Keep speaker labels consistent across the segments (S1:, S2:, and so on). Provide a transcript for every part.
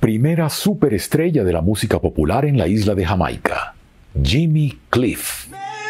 S1: Primera superestrella de la música popular en la isla de Jamaica, Jimmy Cliff.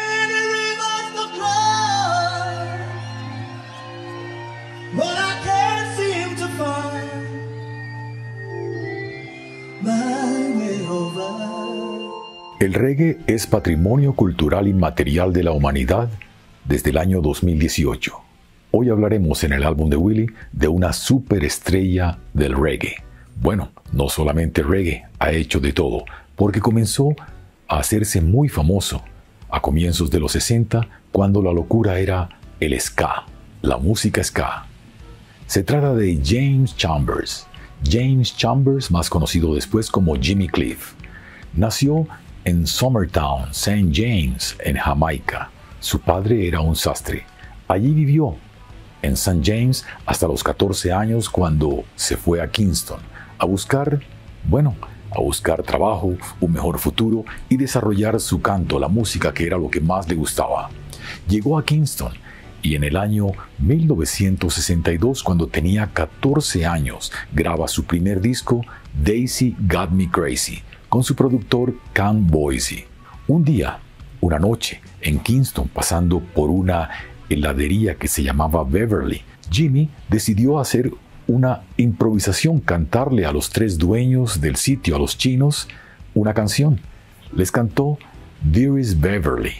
S1: El reggae es patrimonio cultural inmaterial de la humanidad desde el año 2018. Hoy hablaremos en el álbum de Willie de una superestrella del reggae. Bueno, no solamente reggae, ha hecho de todo, porque comenzó a hacerse muy famoso a comienzos de los 60, cuando la locura era el ska, la música ska. Se trata de James Chambers. James Chambers, más conocido después como Jimmy Cliff. Nació en Summertown, St. James, en Jamaica. Su padre era un sastre. Allí vivió en St. James hasta los 14 años, cuando se fue a Kingston a buscar trabajo, un mejor futuro y desarrollar su canto, la música, que era lo que más le gustaba. Llegó a Kingston y en el año 1962, cuando tenía 14 años, graba su primer disco, Daisy Got Me Crazy, con su productor Count Boise. Un día, una noche, en Kingston, pasando por una heladería que se llamaba Beverly, Jimmy decidió hacer una improvisación, cantarle a los tres dueños del sitio, a los chinos, una canción. Les cantó Dearest Beverly.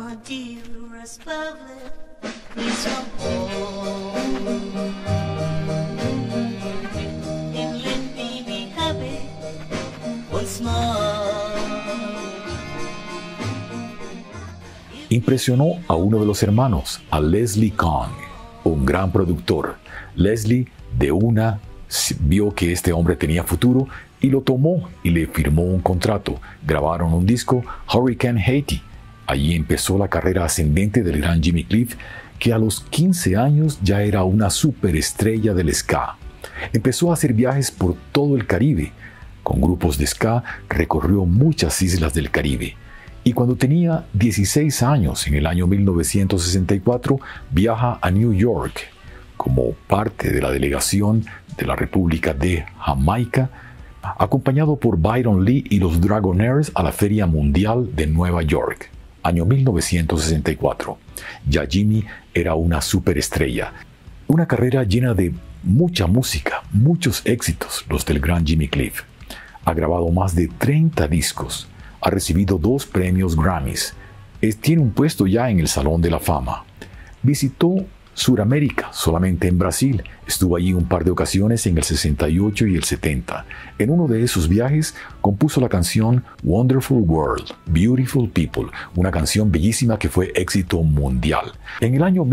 S1: Impresionó a uno de los hermanos, a Leslie Kong, un gran productor. Leslie de una vio que este hombre tenía futuro y lo tomó y le firmó un contrato. Grabaron un disco, Hurricane Haiti. Allí empezó la carrera ascendente del gran Jimmy Cliff, que a los 15 años ya era una superestrella del ska. Empezó a hacer viajes por todo el Caribe. Con grupos de ska recorrió muchas islas del Caribe. Y cuando tenía 16 años, en el año 1964, viaja a New York como parte de la delegación de la República de Jamaica, acompañado por Byron Lee y los Dragonaires, a la Feria Mundial de Nueva York, año 1964. Ya Jimmy era una superestrella, una carrera llena de mucha música, muchos éxitos, los del gran Jimmy Cliff. Ha grabado más de 30 discos, ha recibido 2 premios Grammys, tiene un puesto ya en el Salón de la Fama. Visitó Suramérica, solamente en Brasil. Estuvo allí un par de ocasiones en el 68 y el 70. En uno de esos viajes compuso la canción Wonderful World, Beautiful People, una canción bellísima que fue éxito mundial. En el año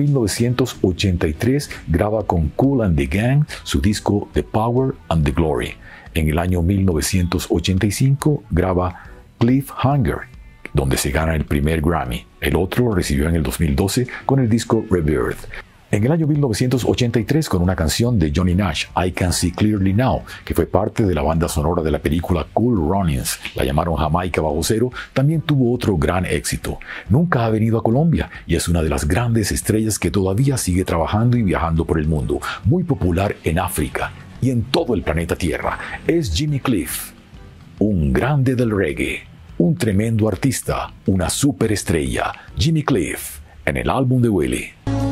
S1: 1983 graba con Kool and the Gang su disco The Power and the Glory. En el año 1985 graba Cliffhanger, donde se gana el primer Grammy. El otro lo recibió en el 2012 con el disco Rebirth. En el año 1983, con una canción de Johnny Nash, I Can See Clearly Now, que fue parte de la banda sonora de la película Cool Runnings, la llamaron Jamaica Bajo Cero, también tuvo otro gran éxito. Nunca ha venido a Colombia y es una de las grandes estrellas que todavía sigue trabajando y viajando por el mundo, muy popular en África y en todo el planeta Tierra. Es Jimmy Cliff, un grande del reggae, un tremendo artista, una superestrella. Jimmy Cliff, en el álbum de Willie.